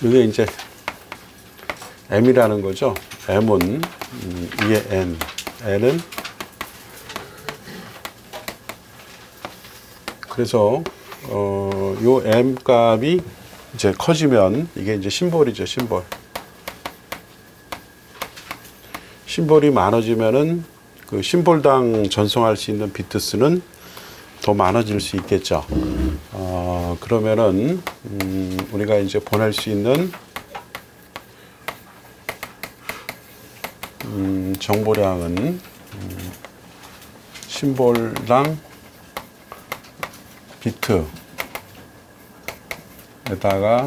이게 이제 M이라는 거죠. M은 이게 N, N은 그래서 요 M 값이 이제 커지면 이게 이제 심볼이죠, 심볼. 심볼이 많아지면은 그 심볼당 전송할 수 있는 비트 수는 더 많아질 수 있겠죠. 그러면은 우리가 이제 보낼 수 있는 정보량은 심볼당 비트에다가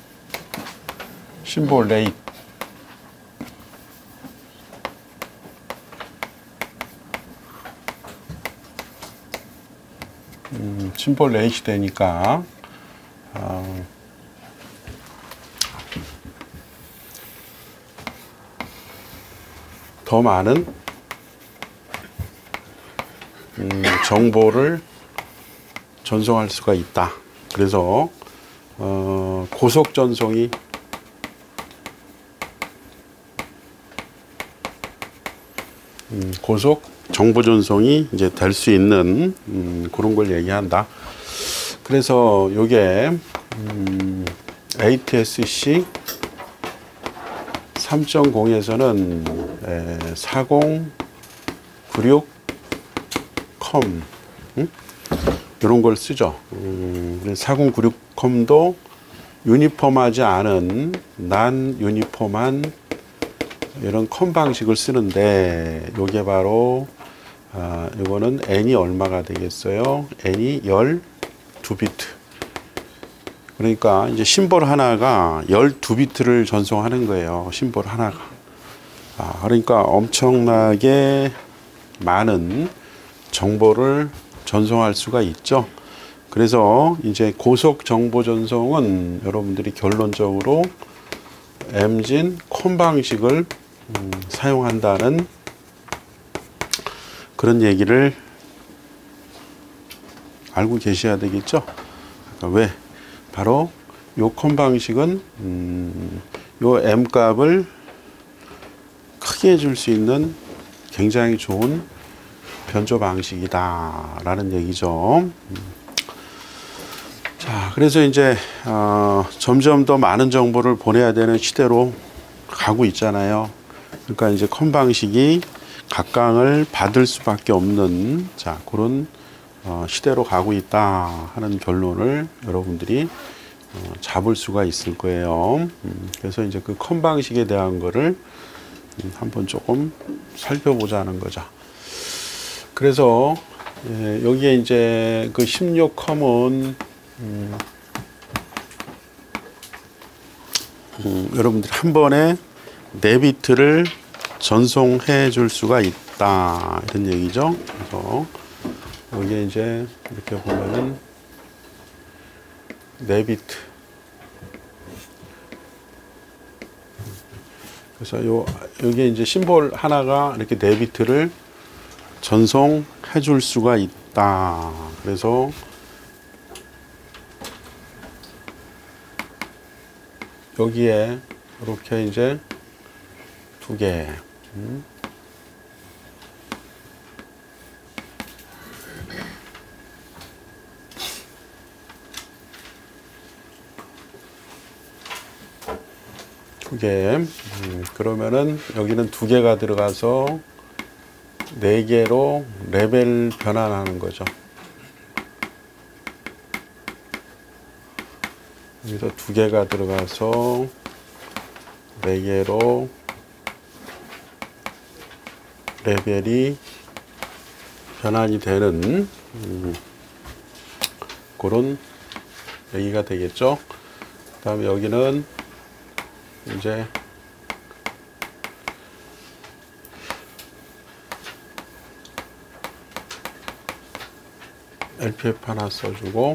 심볼 레이트 심볼 레이트 되니까 더 많은 정보를 전송할 수가 있다. 그래서 고속 전송이 고속 정보 전송이 이제 될 수 있는 그런 걸 얘기한다. 그래서 요게 ATSC 3.0에서는 4096컴 이런 걸 쓰죠. 4096컴도 유니폼하지 않은 난 유니폼한 이런 컴 방식을 쓰는데 요게 바로 이거는 N이 얼마가 되겠어요? N이 12비트. 그러니까 이제 심볼 하나가 12비트를 전송하는 거예요. 심볼 하나가. 그러니까 엄청나게 많은 정보를 전송할 수가 있죠. 그래서 이제 고속 정보 전송은 여러분들이 결론적으로 M진 컴 방식을 사용한다는 그런 얘기를 알고 계셔야 되겠죠. 그러니까 왜? 바로 요 컴 방식은 요 M 값을 크게 해줄 수 있는 굉장히 좋은 변조 방식이다 라는 얘기죠. 자, 그래서 이제 점점 더 많은 정보를 보내야 되는 시대로 가고 있잖아요. 그러니까 이제 컴 방식이 각광을 받을 수밖에 없는 그런 시대로 가고 있다 하는 결론을 여러분들이 잡을 수가 있을 거예요. 그래서 이제 그 컴 방식에 대한 거를 한번 조금 살펴보자는 거죠. 그래서 여기에 이제 그 16컴은 여러분들이 한 번에 4비트를 전송해 줄 수가 있다 이런 얘기죠. 그래서 여기에 이제 이렇게 보면은 4비트. 그래서 여기에 이제 심볼 하나가 이렇게 4비트를 전송해 줄 수가 있다. 그래서 여기에 이렇게 이제 2개. 그러면은 여기는 2개가 들어가서 4개로 레벨 변환하는 거죠. 여기서 2개가 들어가서 4개로 레벨이 변환이 되는 그런 얘기가 되겠죠. 그 다음에 여기는 이제 LPF 하나 써주고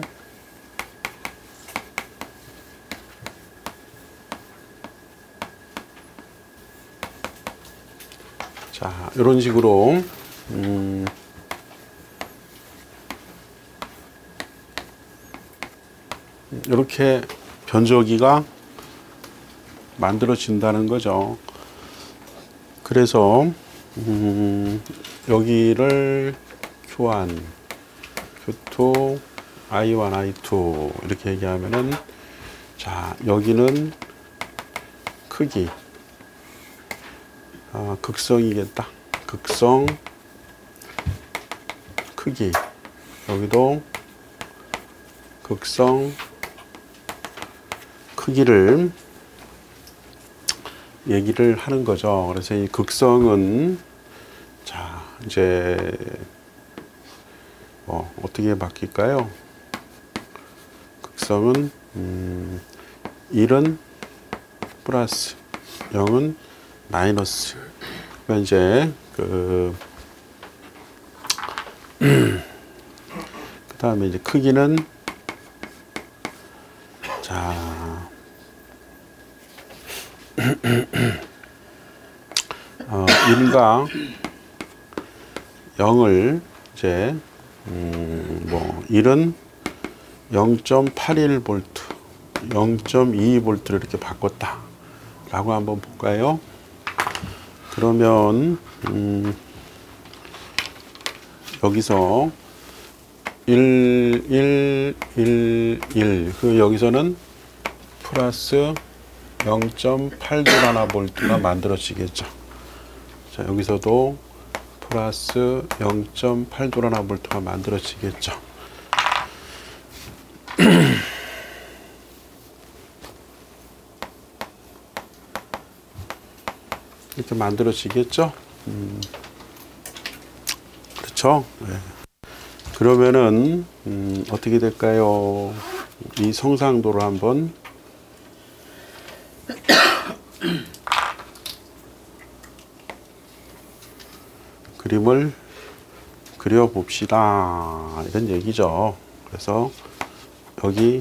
자, 이런 식으로 이렇게 변조기가 만들어진다는 거죠. 그래서 여기를 Q1, Q2, I1, I2 이렇게 얘기하면은, 자, 여기는 크기, 극성이겠다. 극성, 크기. 여기도 극성, 크기를 얘기를 하는 거죠. 그래서 이 극성은, 자, 이제 어떻게 바뀔까요? 극성은 1은 플러스, 0은 마이너스. 그러니까 이제 그 다음에 이제 크기는, 자, 1과 0을 이제 1은 0.81V, 0.22V를 이렇게 바꿨다 라고 한번 볼까요? 그러면 여기서 1, 그 여기서는 플러스 0.8도라나볼트가 만들어지겠죠. 자, 여기서도 플러스 0.8도라나볼트가 만들어지겠죠. 이렇게 만들어지겠죠. 그렇죠. 네. 그러면은 어떻게 될까요? 이 성상도를 한번 그림을 그려봅시다, 이런 얘기죠. 그래서 여기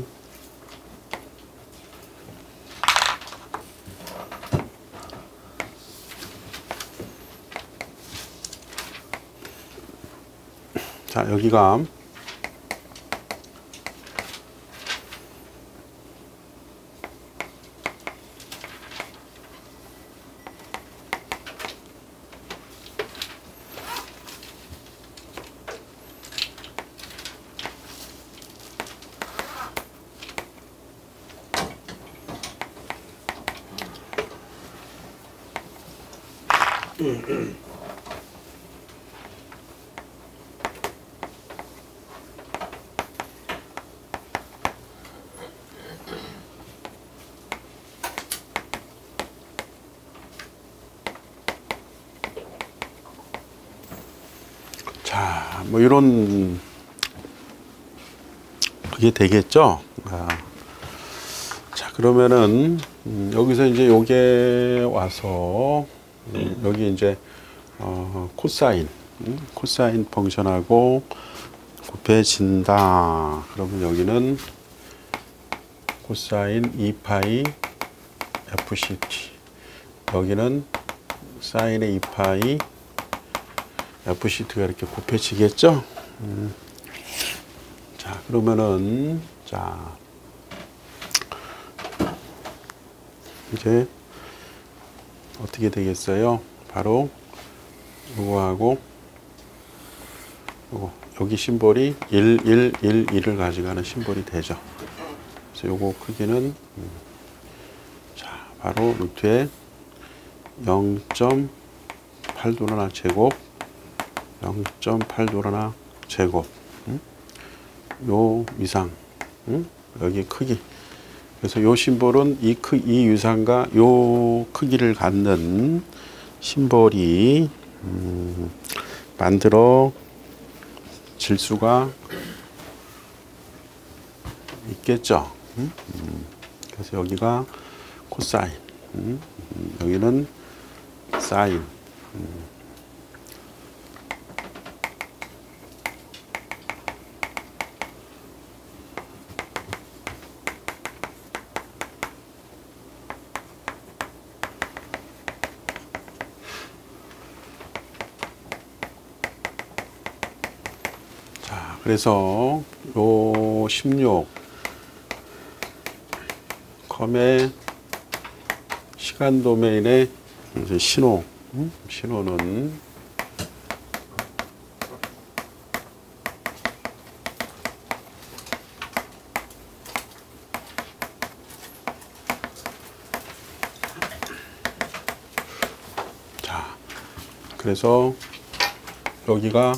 자, 여기가 자, 뭐 이런 그게 되겠죠. 자, 그러면은 여기서 이제 요게 와서 여기 이제 코사인, 코사인 펑션하고 곱해진다. 그러면 여기는 코사인 2파이 FCT, 여기는 사인의 2파이 FCT가 이렇게 곱해지겠죠. 자, 그러면은, 자, 이제 어떻게 되겠어요? 바로 요거하고 요거, 여기 심볼이 1, 1, 1, 1을 가져가는 심볼이 되죠. 그래서 요거 크기는 자, 바로 루트에 0.8도라나 제곱, 0.8도라나 제곱, 요 위상, 여기 크기. 그래서 요 심볼은 이 위상과 요 크기를 갖는 심볼이 만들어 질 수가 있겠죠. 그래서 여기가 코사인, 여기는 사인. 자, 그래서 요 16 컴에 시간 도메인의 이제 신호는 자, 그래서 여기가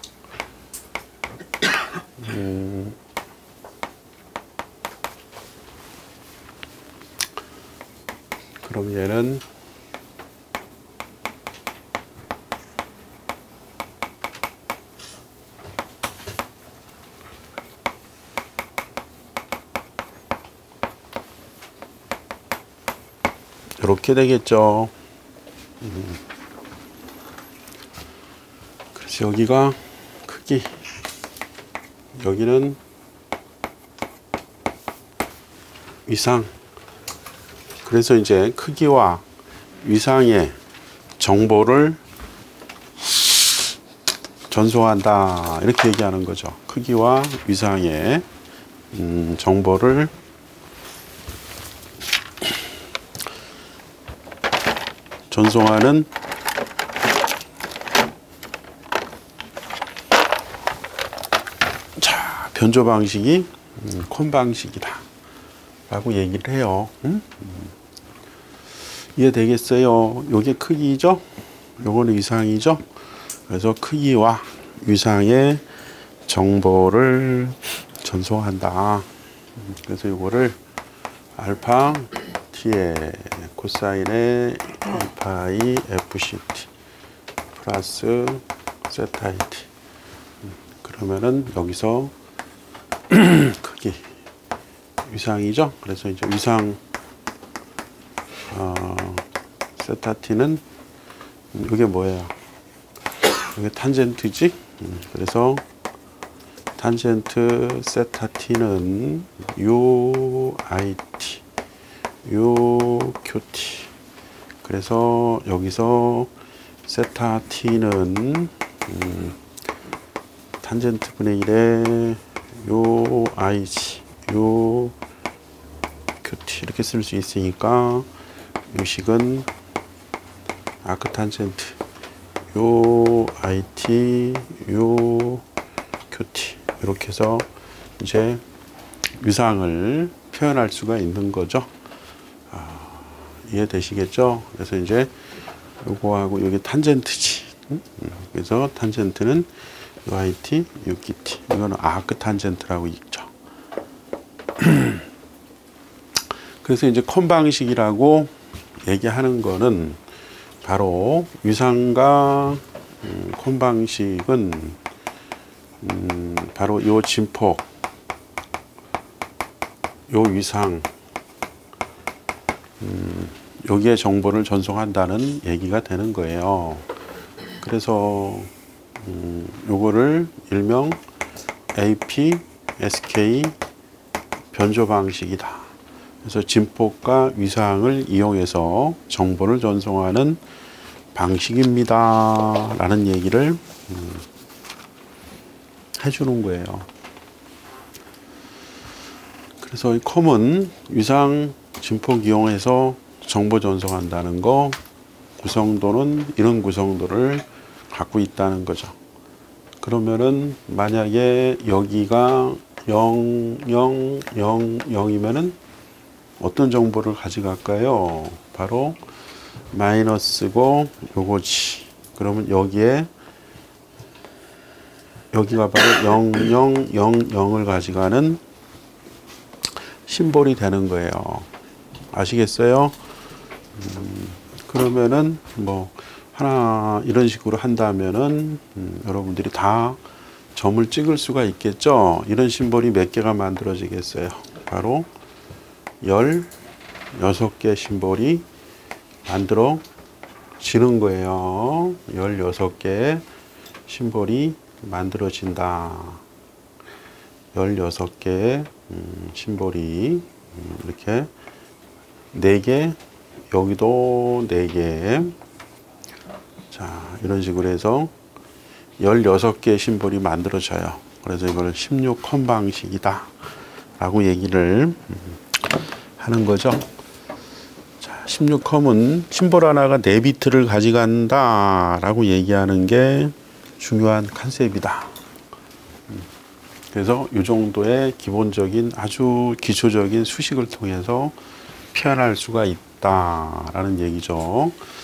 그럼 얘는 이렇게 되겠죠. 그래서 여기가 크기, 여기는 위상. 그래서 이제 크기와 위상의 정보를 전송한다, 이렇게 얘기하는 거죠. 크기와 위상의 정보를 전송하는 자, 변조 방식이 콘 방식이다 라고 얘기를 해요. 이해되겠어요? 요게 크기죠? 요거는 위상이죠? 그래서 크기와 위상의 정보를 전송한다. 그래서 요거를 알파 t의 코사인의 2파이 fct 플러스 세타 it. 그러면은 여기서 크기 위상이죠. 그래서 이제 위상 세타 t는 이게 뭐예요? 이게 탄젠트지. 그래서 탄젠트 세타 t는 u it u qt. 그래서 여기서 세타 t는 탄젠트 분의 1에 u ic u qt 이렇게 쓸 수 있으니까 요식은 아크 탄젠트 u it u qt 이렇게 해서 이제 위상을 표현할 수가 있는 거죠. 이해되시겠죠? 그래서 이제 요거하고 여기 탄젠트지. 그래서 탄젠트는 UIT, UQT. 이거는 아크 탄젠트라고 읽죠. 그래서 이제 콘 방식이라고 얘기하는 거는 바로 위상과 콘 방식은 바로 요 진폭, 요 위상, 여기에 정보를 전송한다는 얘기가 되는 거예요. 그래서 요거를 일명 AP, SK 변조 방식이다. 그래서 진폭과 위상을 이용해서 정보를 전송하는 방식입니다. 라는 얘기를 해주는 거예요. 그래서 이 컴은 위상, 진폭 이용해서 정보 전송한다는 거, 구성도는 이런 구성도를 갖고 있다는 거죠. 그러면은 만약에 여기가 0, 0, 0, 0이면은 어떤 정보를 가져갈까요? 바로 마이너스고 요거지. 그러면 여기에 여기가 바로 0, 0, 0, 0을 가져가는 심볼이 되는 거예요. 아시겠어요? 그러면은 뭐 하나 이런 식으로 한다면은 여러분들이 다 점을 찍을 수가 있겠죠. 이런 심볼이 몇 개가 만들어지겠어요. 바로 16개 심볼이 만들어지는 거예요. 16개 심볼이 만들어진다. 16개 심볼이 이렇게 4개, 여기도 4개. 자, 이런 식으로 해서 16개의 심볼이 만들어져요. 그래서 이걸 16컴 방식이다 라고 얘기를 하는 거죠. 자, 16컴은 심볼 하나가 4비트를 가져간다라고 얘기하는 게 중요한 컨셉이다. 그래서 이 정도의 기본적인 아주 기초적인 수식을 통해서 표현할 수가 있다라는 얘기죠.